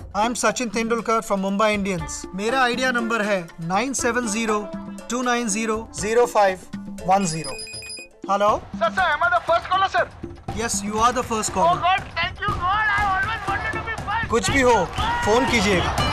I am Sachin Tendulkar from Mumbai Indians. मेरा Idea number है 9702900510। Hello Sir, am I the first caller, sir? Yes, you are the first Oh caller. God, thank you God. I always wanted to be first. कुछ भी हो, phone कीजिएगा।